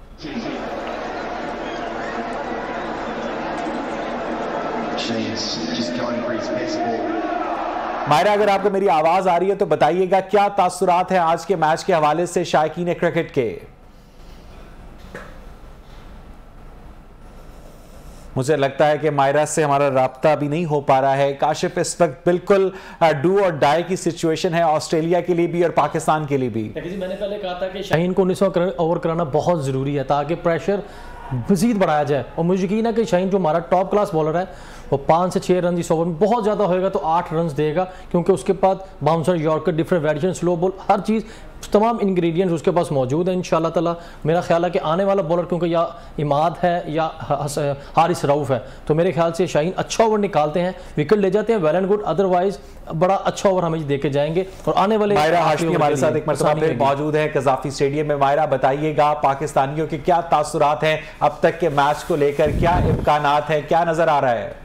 मायरा, अगर आपको मेरी आवाज आ रही है तो बताइएगा क्या तासुरात है आज के मैच के हवाले से शायकीन क्रिकेट के? मुझे लगता है कि मायरा से हमारा राब्ता भी नहीं हो पा रहा है। काशिफ, इस वक्त बिल्कुल डू और डाई की सिचुएशन है ऑस्ट्रेलिया के लिए भी और पाकिस्तान के लिए भी। मैंने पहले कहा था कि शाहीन को 19 ओवर कराना बहुत ज़रूरी है ताकि प्रेशर मज़ीद बढ़ाया जाए। और मुझे यकीन है कि शाहीन जो हमारा टॉप क्लास बॉलर है वो 5 से 6 रन इस ओवर में बहुत ज़्यादा होएगा तो 8 रन देगा, क्योंकि उसके पास bouncer, yorker, different variation, slow ball, हर चीज़, तमाम इंग्रेडिएंट्स उसके पास मौजूद है। इंशाल्लाह ताला मेरा ख्याल है कि आने वाला बॉलर क्योंकि या इमाद है या हारिस रऊफ है, तो मेरे ख्याल से शाहीन अच्छा ओवर निकालते हैं, विकेट ले जाते हैं, वेल एंड गुड। अदरवाइज बड़ा अच्छा ओवर हमें देके जाएंगे। और आने वाले मायरा हाशमी हमारे साथ एक मरतबा फिर मौजूद है कज़ाफी स्टेडियम में। मायरा, बताइएगा पाकिस्तानियों के क्या तासुरात हैं अब तक के मैच को लेकर, क्या इम्कानात है, क्या नजर आ रहा है?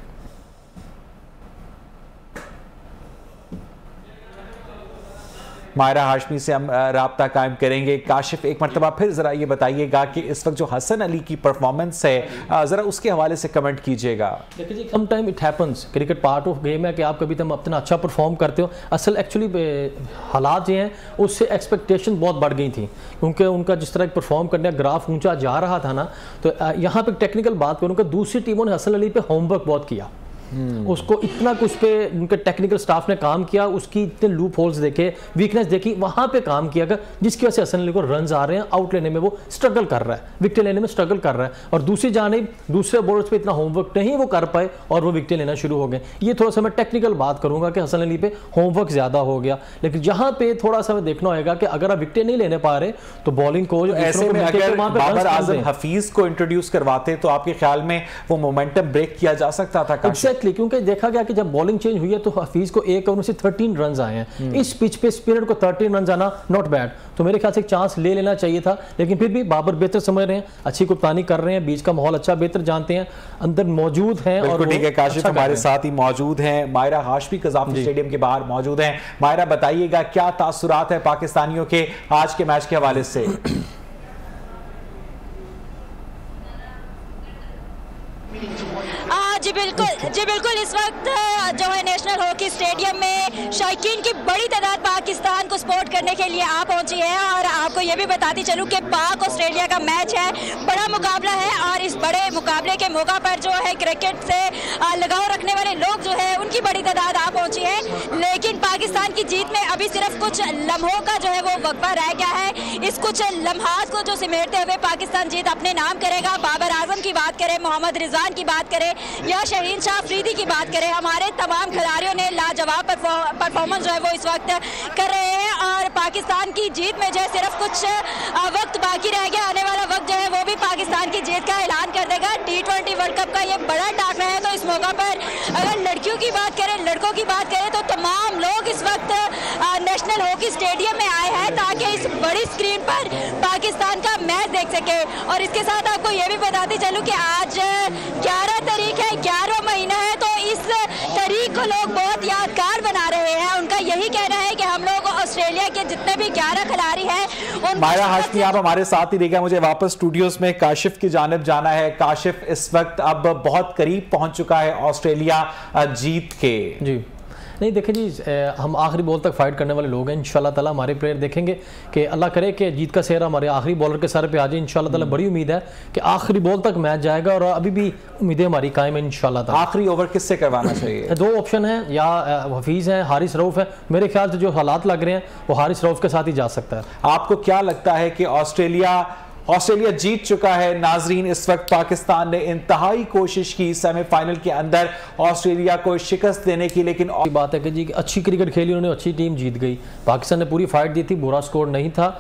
मायरा हाशमी से हम राब्ता कायम करेंगे। काशिफ, एक मरतबा फिर ज़रा ये बताइएगा कि इस वक्त जो हसन अली की परफॉर्मेंस है ज़रा उसके हवाले से कमेंट कीजिएगा। देखिए जी, some time it happens, cricket part of game है कि आप कभी तुम अपना अच्छा परफॉर्म करते हो। असल एक्चुअली हालात ये हैं उससे एक्सपेक्टेशन बहुत बढ़ गई थी, क्योंकि उनका जिस तरह परफॉर्म करने का ग्राफ ऊँचा जा रहा था ना, तो यहाँ पर टेक्निकल बात करूँ कि दूसरी टीमों ने हसन अली पर होमवर्क बहुत किया। उसको इतना कुछ पे उनके टेक्निकल स्टाफ ने काम किया, उसकी इतने लूप होल्स देखे, वीकनेस देखी, वहां पे काम किया गया, जिसकी वजह से हसन अली को रन्स आ रहे हैं। आउट लेने में वो स्ट्रगल कर रहा है, विकेट लेने में स्ट्रगल कर रहा है, और दूसरी जानिब दूसरे बॉलर्स पे इतना होमवर्क नहीं वो कर पाए और वो विकेट लेना शुरू हो गए। ये थोड़ा सा मैं टेक्निकल बात करूंगा कि हसन अली पे होमवर्क ज्यादा हो गया, लेकिन जहां पे थोड़ा सा देखना होगा कि अगर आप विकेट नहीं लेने पा रहे तो बॉलिंग को ऐसे में अगर बाबर आजम हफीज को इंट्रोड्यूस करवाते तो आपके ख्याल में वो मोमेंटम ब्रेक किया जा सकता था? एग्जैक्टली, क्योंकि देखा कि जब बॉलिंग चेंज हुई है तो हफीज को एक ओवर से 13 रन आए हैं। इस पिच पे स्पिनर को 13 रन आना नॉट बैड, तो मेरे ख्याल से एक चांस ले लेना चाहिए था। लेकिन फिर भी बाबर बेहतर समझ रहे हैं, अच्छी कप्तानी कर रहे हैं, बीच का माहौल अच्छा बेहतर जानते हैं, अंदर मौजूद हैं। और ठीक है, काशिफ हमारे साथ ही मौजूद हैं। मायरा हाशमी कज़ाफी स्टेडियम के बाहर मौजूद हैं। मायरा, बताइएगा क्या तासुरात है पाकिस्तानियों के आज के मैच के हवाले से? जी बिल्कुल, इस वक्त जो है नेशनल हॉकी स्टेडियम में शायकीन की बड़ी तादाद पाकिस्तान को सपोर्ट करने के लिए आ पहुंची है। और आपको ये भी बताती चलूं कि पाक ऑस्ट्रेलिया का मैच है, बड़ा मुकाबला है, और इस बड़े मुकाबले के मौका पर जो है क्रिकेट से लगाव रखने वाले लोग जो है उनकी बड़ी तादाद आ पहुंची है। लेकिन पाकिस्तान की जीत में अभी सिर्फ कुछ लम्हों का जो है वो वक्फा रह गया है। इस कुछ लम्हात को जो समेटते हुए पाकिस्तान जीत अपने नाम करेगा। बाबर आजम की बात करें, मोहम्मद रिजवान की बात करें या शाहीन शाह अफरीदी की बात करें, हमारे तमाम खिलाड़ियों ने लाजवाब परफॉर्मेंस जो है वो इस वक्त कर रहे हैं। और और पाकिस्तान की जीत में जो है सिर्फ कुछ वक्त बाकी रह गया, आने वाला वक्त जो है वो भी पाकिस्तान की जीत का ऐलान कर देगा। T20 वर्ल्ड कप का ये बड़ा टाकरा है, तो इस मौका पर अगर लड़कियों की बात करें, लड़कों की बात करें तो तमाम लोग इस वक्त नेशनल हॉकी स्टेडियम में आए हैं ताकि इस बड़ी स्क्रीन पर पाकिस्तान का मैच देख सके। और इसके साथ आपको ये भी बताती चलूं कि आज 11 तारीख है, 11वां महीना है, तो इस तारीख को लोग बहुत यादगार बना रहे हैं। उनका यही कहना है कि हम लोग ऑस्ट्रेलिया के जितने भी 11 खिलाड़ी हैं। मायरा हाशमी आप हमारे साथ ही रहिएगा, मुझे वापस स्टूडियोज में काशिफ की जानिब जाना है। काशिफ, इस वक्त अब बहुत करीब पहुंच चुका है ऑस्ट्रेलिया जीत के। जी नहीं देखें जी, हम आखिरी बॉल तक फाइट करने वाले लोग हैं। इंशाल्लाह ताला हमारे प्लेयर देखेंगे कि अल्लाह करे कि जीत का सेहरा हमारे आखिरी बॉलर के सर पे आ जाए। इंशाल्लाह ताला बड़ी उम्मीद है कि आखिरी बॉल तक मैच जाएगा और अभी भी उम्मीदें हमारी कायम है इंशाल्लाह ताला। आखिरी ओवर किससे करवाना चाहिए? 2 ऑप्शन है, या हफीज़ है, हारिस रऊफ है। मेरे ख्याल से जो हालात लग रहे हैं वो हारिस रऊफ के साथ ही जा सकता है। आपको क्या लगता है कि ऑस्ट्रेलिया जीत चुका है? नाजरीन, इस वक्त पाकिस्तान ने इंतहाई कोशिश की सेमीफाइनल के अंदर ऑस्ट्रेलिया को शिकस्त देने की, लेकिन बात है कि जी अच्छी क्रिकेट खेली उन्होंने, अच्छी टीम जीत गई। पाकिस्तान ने पूरी फाइट दी थी, बुरा स्कोर नहीं था,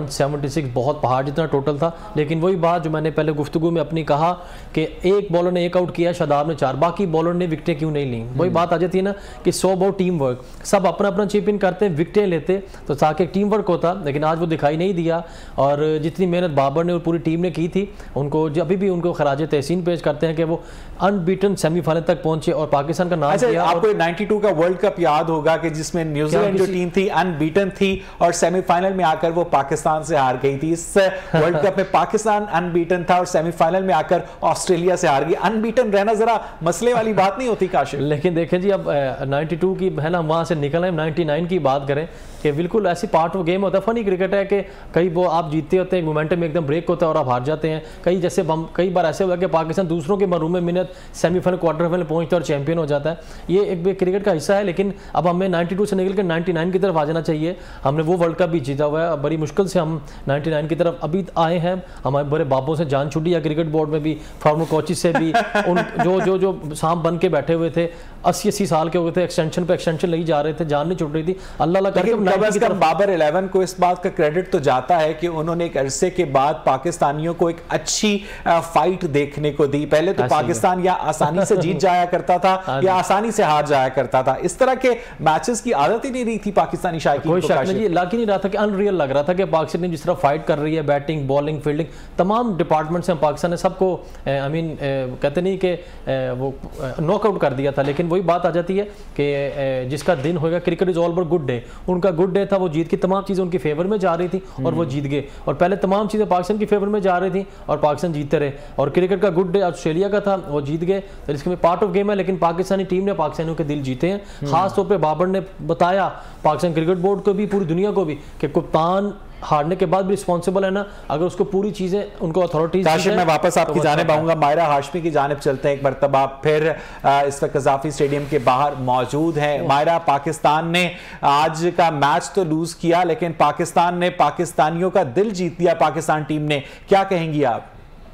176 बहुत पहाड़ जितना टोटल था। लेकिन वही बात जो मैंने पहले गुफ्तगू में अपनी कहा कि एक बॉलर ने 1 आउट किया, शादाब ने 4, बाकी बॉलर ने विकटें क्यों नहीं ली। वही बात आ जाती है ना कि 100 अबाउट टीम वर्क, सब अपना अपना चिप इन करते हैं, विकटें लेते तो ताकि टीम वर्क होता, लेकिन आज वो दिखाई नहीं दिया। और जितनी मेहनत बाबर ने और पूरी टीम ने की थी, उनको अभी भी उनको खराज तहसीन पेश करते हैं कि वो अनबीटन सेमीफाइनल तक पहुंचे और पाकिस्तान का नाम किया। आपको 92 का वर्ल्ड कप याद होगा कि जिसमें न्यूजीलैंड जो टीम थी अनबीटन थी और सेमीफाइनल में आकर वो पाकिस्तान से हार गई थी। इस वर्ल्ड कप में पाकिस्तान अनबीटन था और सेमीफाइनल में आकर ऑस्ट्रेलिया से हार गई। अनबीटन रहना जरा मसले वाली बात नहीं होती काशिफ? लेकिन देखें जी, अब 92 की है ना, वहां से निकल आए, 99 की बात करें कि बिल्कुल ऐसी पार्ट ऑफ गेम होता है। फनी क्रिकेट है कि कई वो आप जीतते होते हैं, मोमेंटम में एकदम ब्रेक होता है और आप हार जाते हैं। कई बार ऐसे हुआ कि पाकिस्तान दूसरों के मरूम में मिनट सेमीफाइनल क्वार्टर फाइनल पहुंचता है और चैंपियन हो जाता है। ये एक क्रिकेट का हिस्सा है, लेकिन अब हमें 92 से निकल कर 99 की तरफ आ जाना चाहिए। हमने वो वर्ल्ड कप भी जीता हुआ है, बड़ी मुश्किल से हम 99 की तरफ अभी आए हैं। हमारे बड़े बाबों से जान छुटी है, क्रिकेट बोर्ड में भी, फॉर्मर कोचिज से भी, उन जो सांप बन के बैठे हुए थे, 80-80 साल के हो गए थे, एक्सटेंशन पे एक्सटेंशन ले जा रहे थे, जान नहीं छुट रही थी। अल्लाह करके बाबर 11 को इस बात का क्रेडिट तो जाता है कि उन्होंने एक अरसे के बाद पाकिस्तानियों को एक अच्छी फाइट देखने को दी। पहले तो पाकिस्तान या आसानी से जीत जाया करता था या आसानी से हार जाया करता था। इस तरह के मैचेस की आदत ही नहीं रही थी पाकिस्तानी शायकीन को। कोई शक नहीं, लग ही नहीं रहा था कि अनरियल लग रहा था कि पाकिस्तान जिस तरह फाइट कर रही है, बैटिंग, बॉलिंग, फील्डिंग, तमाम डिपार्टमेंट से पाकिस्तान ने सबको कहते नहीं कि वो नॉकआउट कर दिया था। लेकिन वही बात आ जाती है कि जिसका दिन होगा, cricket is all about good day. उनका गुड डे था, वो जीत की तमाम चीज़ें उनकी फेवर में जा रही थी और वो जीत गए। और पहले तमाम चीज़ें पाकिस्तान की फेवर में जा रही थी और पाकिस्तान जीतते रहे। और क्रिकेट का गुड डे ऑस्ट्रेलिया का था, वो जीत गए। तो इसमें पार्ट ऑफ गेम है, लेकिन पाकिस्तानी टीम ने पाकिस्तानियों के दिल जीते हैं। खासतौर पर बाबर ने बताया पाकिस्तान क्रिकेट बोर्ड को भी, पूरी दुनिया को भी, कि कप्तान हारने के बाद भी रिस्पॉन्सिबल है ना, अगर उसको पूरी चीजें उनको अथॉरिटीज। मैं वापस आपकी जानिब आऊंगा, मायरा हाशमी की जानिब चलते हैं एक मरतबा फिर। इस वक्त कज़ाफी स्टेडियम के बाहर मौजूद हैं मायरा। पाकिस्तान ने आज का मैच तो लूज किया, लेकिन पाकिस्तान ने पाकिस्तानियों का दिल जीत लिया। पाकिस्तान टीम ने, क्या कहेंगी आप?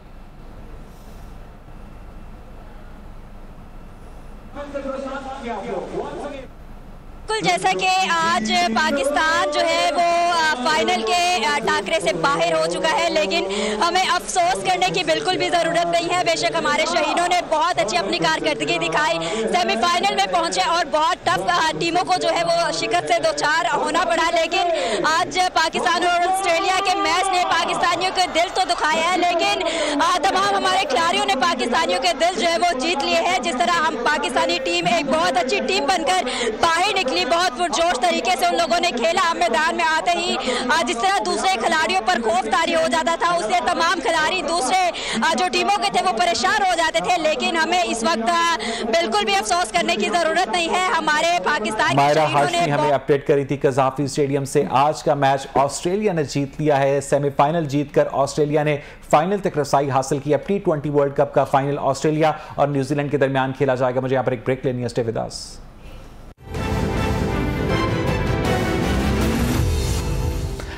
जैसा कि आज पाकिस्तान जो है वो फाइनल के टाकरे से बाहर हो चुका है, लेकिन हमें अफसोस करने की बिल्कुल भी ज़रूरत नहीं है। बेशक हमारे शहीदों ने बहुत अच्छी अपनी कारकर्दगी दिखाई, सेमीफाइनल में पहुंचे और बहुत टफ टीमों को जो है वो शिकस्त से दो चार होना पड़ा। लेकिन आज पाकिस्तान और ऑस्ट्रेलिया के मैच ने पाकिस्तानियों के दिल तो दुखाए हैं, लेकिन तमाम हमारे खिलाड़ियों ने पाकिस्तानियों के दिल जो है वो जीत लिए हैं। जिस तरह हम पाकिस्तानी टीम एक बहुत अच्छी टीम बनकर बाहर निकली, बहुत पुरजोश तरीके से उन लोगों ने खेला। मैदान में आते ही जिस तरह दूसरे खिलाड़ियों पर खौफ तारी हो जाता था, उससे तमाम खिलाड़ी दूसरे जो टीमों के थे वो परेशान हो जाते थे। लेकिन हमें इस वक्त बिल्कुल भी अफसोस करने की जरूरत नहीं है। हमारे पाकिस्तान मायरा हाशमी हमें अपडेट करी थी कज़ाफी स्टेडियम से। आज का मैच ऑस्ट्रेलिया ने जीत लिया है। सेमीफाइनल जीतकर ऑस्ट्रेलिया ने फाइनल तक रसाई हासिल की। अब T20 वर्ल्ड कप का फाइनल ऑस्ट्रेलिया और न्यूजीलैंड के दरमियान खेला जाएगा। मुझे यहाँ पर एक ब्रेक लेनी है, स्टे विद अस।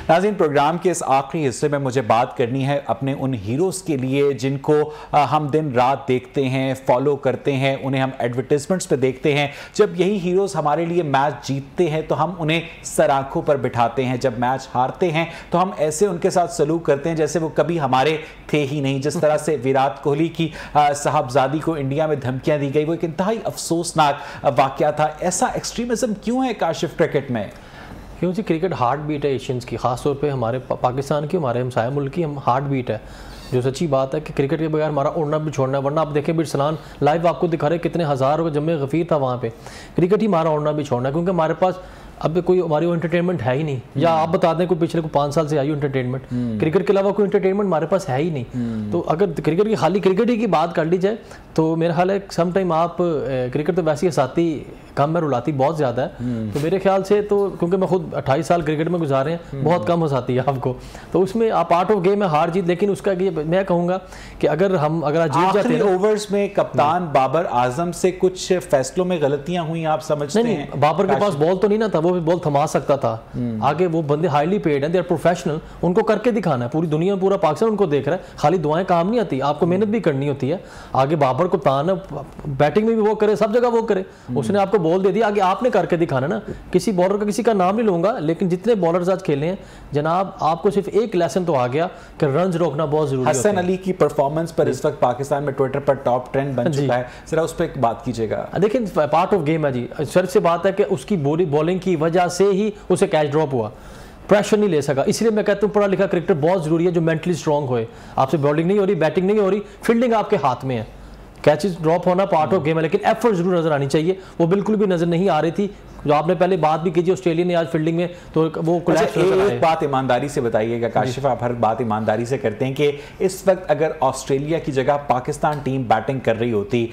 नाज़रीन, प्रोग्राम के इस आखिरी हिस्से में मुझे बात करनी है अपने उन हीरोज़ के लिए जिनको हम दिन रात देखते हैं, फॉलो करते हैं, उन्हें हम एडवर्टाइजमेंट्स पे देखते हैं। जब यही हीरोज़ हमारे लिए मैच जीतते हैं तो हम उन्हें सर आंखों पर बिठाते हैं, जब मैच हारते हैं तो हम ऐसे उनके साथ सलूक करते हैं जैसे वो कभी हमारे थे ही नहीं। जिस तरह से विराट कोहली की साहबजादी को इंडिया में धमकियां दी गई, वो एक इंतहाई अफसोसनाक वाकया था। ऐसा एक्सट्रीमिज्म क्यों है काशिफ क्रिकेट में? क्योंकि क्रिकेट हार्ट बीट है एशियंस की, खासतौर पे हमारे पाकिस्तान की, हमारे हमसाया मुल्क की हम हार्ट बीट है। जो सच्ची बात है कि क्रिकेट के बगैर हमारा उड़ना भी छोड़ना है, वरना आप देखें बिरसलान लाइव आपको दिखा रहे कितने हज़ारों जमे गफीर था वहाँ पे। क्रिकेट ही हमारा उड़ना भी छोड़ना है, क्योंकि हमारे पास अब कोई हमारी एंटरटेनमेंट है ही नहीं। या आप बता दें कोई पिछले 5 साल से आई एंटरटेनमेंट, क्रिकेट के अलावा कोई एंटरटेनमेंट हमारे पास है ही नहीं। तो अगर क्रिकेट की खाली क्रिकेट ही की बात कर ली जाए तो मेरा ख्याल है सम टाइम आप क्रिकेट तो वैसे ही साथी कम में रुलाती बहुत ज़्यादा है। तो मेरे ख्याल से तो क्योंकि मैं खुद 28 साल क्रिकेट में गुजारे हैं, बहुत कम हंसाती है आपको। तो उसमें आप पार्ट ऑफ गेम है हार जीत, लेकिन उसका ये मैं कहूँगा कि अगर जीत जाते हैं ओवर्स में कप्तान बाबर आजम से कुछ फैसलों में गलतियां हुई, आप समझते हैं? बाबर के पास बॉल तो नहीं ना था, वो भी बॉल थमा सकता था। आगे वो बंदे हाईली पेड हैं, दे आर प्रोफेशनल, उनको करके दिखाना है। पूरी दुनिया पूरा पाकिस्तान उनको देख रहा है, खाली दुआएं काम नहीं आती, आपको मेहनत भी करनी होती है। आगे बाबर को तान बैटिंग में भी वो करे, सब जगह वो करे। उसने आपको बॉल दे दिया, आगे आपने करके दिखाना ना। किसी बॉलर का किसी का नाम नहीं लूंगा, लेकिन जितने बॉलर्स आज खेले हैं जनाब, आपको सिर्फ एक लेसन तो आ गया कि रन रोकना बहुत जरूरी है। हसन अली की परफॉर्मेंस पर इस वक्त पाकिस्तान में ट्विटर पर टॉप ट्रेंड बन चुका है, जरा उस पर एक बात कीजिएगा। देखिए पार्ट ऑफ गेम है जी, सर से बात है कि उसकी बॉलिंग की वजह से ही उसे कैच ड्रॉप हुआ, प्रेशर नहीं ले सका। इसलिए मैं कहता हूँ पढ़ा लिखा क्रिकेटर बहुत जरूरी है जो मेंटली स्ट्रांग होए। आपसे बॉलिंग नहीं हो रही, बैटिंग नहीं हो रही, फील्डिंग आपके हाथ में है। कैचेस ड्रॉप होना पार्ट ऑफ गेम है, लेकिन एफर्ट जरूर नजर आनी चाहिए। वो बिल्कुल भी नजर नहीं आ रही थी। जो आपने पहले बात भी की ऑस्ट्रेलिया ने आज फील्डिंग में, तो वो एक बात ईमानदारी से बताइएगा काशिफ, आप हर बात ईमानदारी से करते हैं कि इस वक्त अगर ऑस्ट्रेलिया की जगह पाकिस्तान टीम बैटिंग कर रही होती,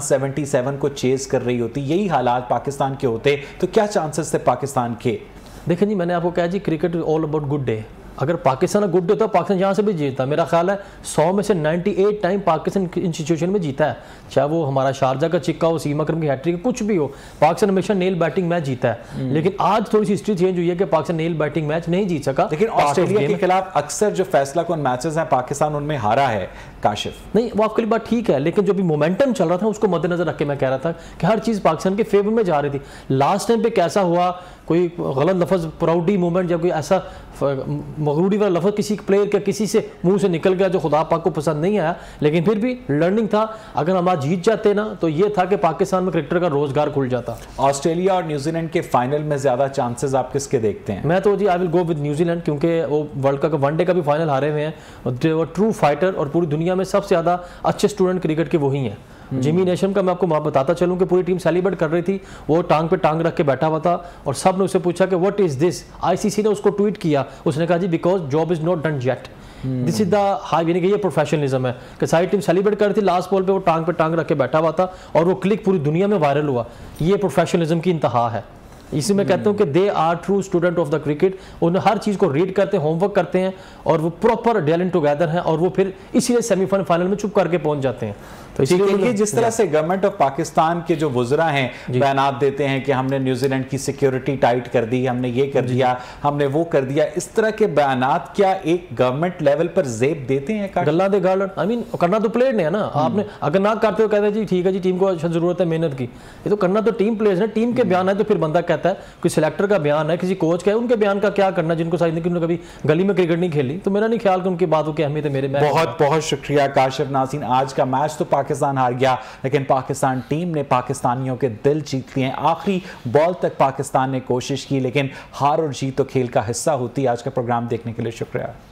177 को चेज कर रही होती, यही हालात पाकिस्तान के होते, तो क्या चांसेस थे पाकिस्तान के? देखें जी, मैंने आपको कहा जी cricket all about good day. अगर पाकिस्तान गुड डे होता है पाकिस्तान यहाँ से भी जीतता। मेरा ख्याल है 100 में से 98 टाइम पाकिस्तान इन सिचुएशन में जीता है। चाहे वो हमारा शारजा का चिक्का हो, सीम अकरम की हैट्रिक, कुछ भी हो, पाकिस्तान हमेशा नेल बैटिंग मैच जीता है। लेकिन आज थोड़ी सी हिस्ट्री चेंज हुई है कि पाकिस्तान नेल बैटिंग मैच नहीं जीत सका। लेकिन ऑस्ट्रेलिया के खिलाफ अक्सर जो फैसला कौन मैचेस हैं पाकिस्तान उनमें हारा है काशिफ। नहीं, वो आपके लिए बात ठीक है, लेकिन जो भी मोमेंटम चल रहा था उसको मद्देनजर रख के मैं कह रहा था कि हर चीज़ पाकिस्तान के फेवर में जा रही थी। लास्ट टाइम पे कैसा हुआ, कोई गलत लफ्ज़ प्राउडी मूवमेंट या कोई ऐसा मगरूरी वाला लफ्ज़ किसी प्लेयर के किसी से मुंह से निकल गया जो खुदा पाक को पसंद नहीं आया, लेकिन फिर भी लर्निंग था। अगर हम आज जीत जाते ना तो ये था कि पाकिस्तान में क्रिकेटर का रोजगार खुल जाता। ऑस्ट्रेलिया और न्यूजीलैंड के फाइनल में ज्यादा चांसेस आप किसके देखते हैं? मैं तो जी I will go with New Zealand, क्योंकि वो वर्ल्ड कप वनडे का भी फाइनल हारे हुए हैं, वो ट्रू फाइटर और पूरी दुनिया में सबसे ज़्यादा अच्छे स्टूडेंट क्रिकेट के वही हैं। जिमी नेशम का मैं आपको बताता चलूं कि पूरी टीम सेलिब्रेट कर रही थी, वो टांग पे टांग रख के बैठा हुआ था और सब ने उससे पूछा कि व्हाट इज दिस। आईसीसी ने उसको ट्वीट किया, उसने कहा जी because job is not done yet. This is the high, यानी कि ये प्रोफेशनलिज्म है कि सारी टीम सेलिब्रेट कर रही थी, लास्ट बॉल पे वो टांग पे टांग रख के बैठा हुआ था और वो क्लिक पूरी दुनिया में वायरल हुआ। ये प्रोफेशनलिज्म की इंतहा है। इसी मैं कहता हूँ कि they are true student of the cricket. उन्हें हर चीज़ को रीड करते हैं, होमवर्क करते हैं और वो प्रॉपर डेलिंग टुगेदर हैं और वो फिर इसीलिए सेमीफाइनल में चुप करके पहुंच जाते हैं। तो इसीलिए जिस तरह से गवर्नमेंट ऑफ पाकिस्तान के जो वुज़रा हैं बयानात देते हैं कि हमने न्यूजीलैंड की सिक्योरिटी टाइट कर दी, हमने ये कर दिया, हमने वो कर दिया, इस तरह के बयानात क्या एक गवर्नमेंट लेवल पर जेब देते हैं? गल्ला दे गार्डन, आई मीन करना तो प्लेयर ने है ना। आपने अगर ना करते हो कहते हैं जी ठीक है जी टीम को जरूरत है मेहनत की, ये तो करना तो टीम प्लेयर्स ने, टीम के बयान है। तो फिर बंदा कहता है कोई सिलेक्टर का बयान है, किसी कोच का है, उनके बयान का क्या करना, जिनको शायद उन्होंने कभी गली में क्रिकेट नहीं खेली। तो मेरा नहीं ख्याल कि उनकी बातों की अहमियत है मेरे में। बहुत बहुत शुक्रिया काशिफ नाज़रीन। आज का मैच तो पाकिस्तान हार गया, लेकिन पाकिस्तान टीम ने पाकिस्तानियों के दिल जीत लिए। आखिरी बॉल तक पाकिस्तान ने कोशिश की, लेकिन हार और जीत तो खेल का हिस्सा होती है। आज का प्रोग्राम देखने के लिए शुक्रिया।